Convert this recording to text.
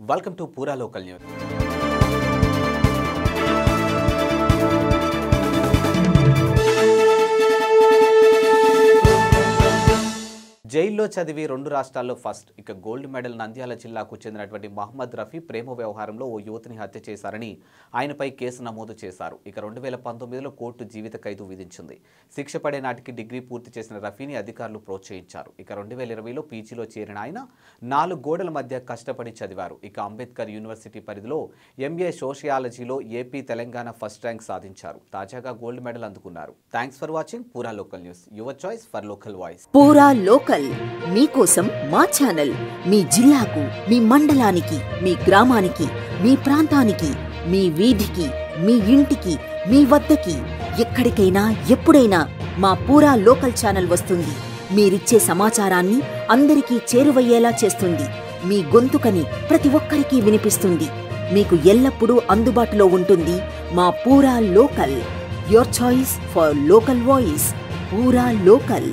Welcome to Pura Local News. జైల్లో చదివి 2 రాష్ట్రాల్లో ఫస్ట్ ఇక గోల్డ్ మెడల్ నంద్యాల జిల్లాకు చెందినటువంటి మహమ్మద్ రఫీ ప్రేమ వ్యవహారంలో ఓ యువతిని హత్య చేశారని ఆయనపై కేసు నమోదు చేశారు. ఇక 2019లో కోర్టు జీవిత ఖైదు విధించింది. శిక్ష పడే నాటికి డిగ్రీ పూర్తి చేసిన రఫీని అధికారులు ప్రోత్సహించారు. ఇక 2020లో పీజీలో చేరిన ఆయన 4 గోడల మధ్య కష్టపడి చదివారు. ఇక అంబేద్కర్ యూనివర్సిటీ పరిధిలో ఎంఏ సోషియాలజీలో ఏపీ తెలంగాణ ఫస్ట్ ర్యాంక్ సాధించారు. తాజాగా గోల్డ్ మెడల్ అందుకున్నారు. Thanks for watching Pura local news, your choice for local voice. Pura local మీకోసం మా ఛానల్ మీ జిల్లాకు, మీ మండలానికి, మీ గ్రామానికి, మీ ప్రాంతానికి, మీ వీధికి, మీ ఇంటికి, మీ వద్దకి, ఎక్కడికైనా ఎప్పుడైనా మా పూరా లోకల్ ఛానల్ వస్తుంది. మీరిచ్చే సమాచారాన్ని అందరికీ చేరువయ్యేలా చేస్తుంది. మీ గొంతుకని ప్రతి ఒక్కరికి వినిపిస్తుంది. మీకు ఎల్లప్పుడూ అందుబాటులో ఉంటుంది మా Pura local. Your choice for local voice. Pura local.